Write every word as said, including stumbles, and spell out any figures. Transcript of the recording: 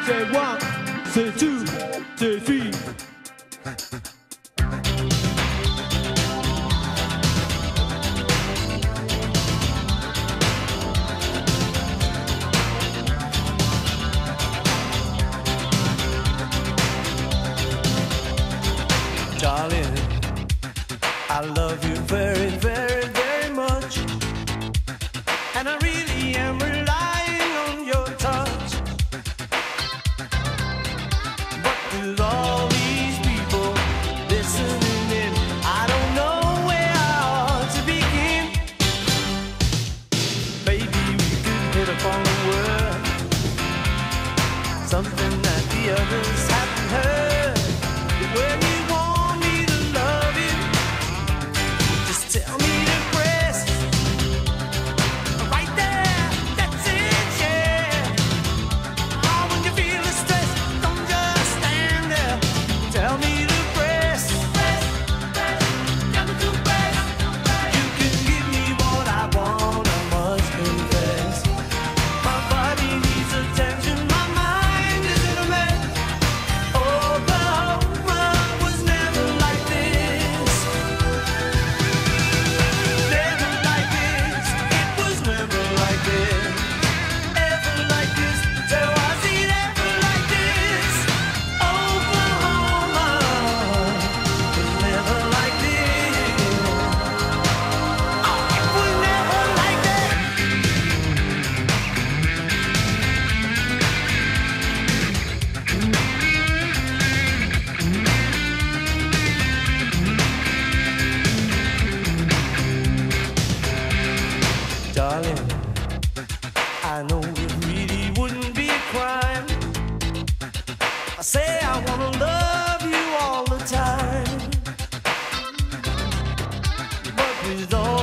say one, say two, say three. Darling, I love you very, very, very much, and I really am relying on your touch. But with all these people listening in, I don't know where I ought to begin. Maybe we could hit upon a word, something that the others haven't heard. When you tell me to press right there, that's it, yeah. Oh, when you feel the stress, don't just stand there. Tell me to press, press, press, tell me to press. You can give me what I want, I must confess. My body needs attention, my mind is in a mess. Oklahoma was never like this. Darling, I know it really wouldn't be a crime. I say I wanna love you all the time, but with all